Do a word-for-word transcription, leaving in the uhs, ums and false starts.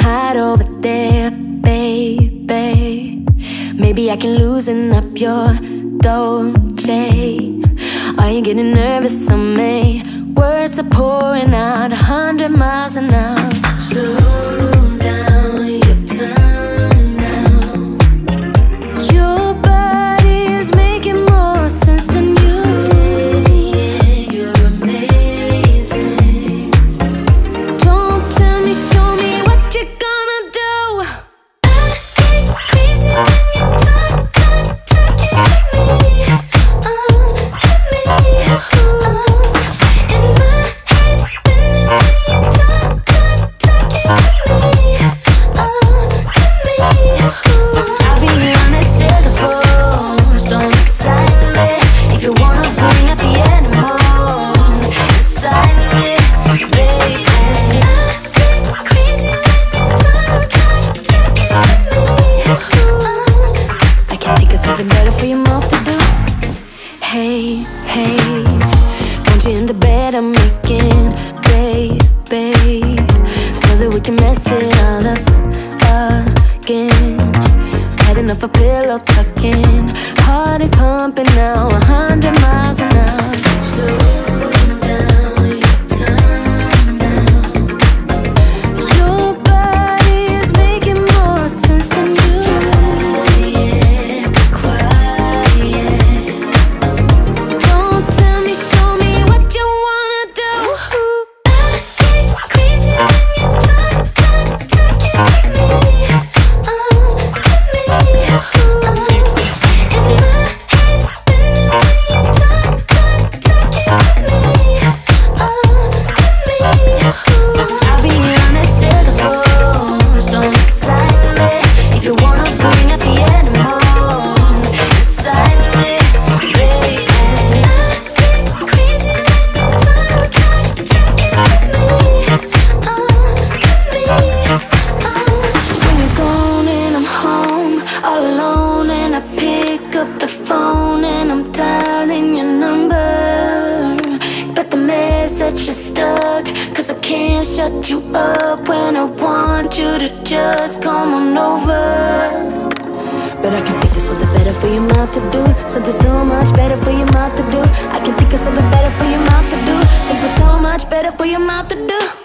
hide over there, baby. Maybe I can loosen up your Dolce. Are you getting nervous on me? Words are pouring out a hundred miles an hour. Slow down your time now. Your body is making more sense than you. Yeah, you're amazing. Don't tell me, show me what you're gonna do. I get crazy when you talk, talk, talk it to me. Oh, to me. Oh. Something better for your mouth to do. Hey, hey, want you in the bed I'm making, baby, so that we can mess it all up again. Had enough of pillow talking. Heart is pumping now, a hundred miles an hour. Slow down your time now. Your body is making more sense than you. Up the phone and I'm dialing your number, but the message is stuck, cause I can't shut you up when I want you to just come on over. But I can think of something better for your mouth to do, something so much better for your mouth to do. I can think of something better for your mouth to do, something so much better for your mouth to do.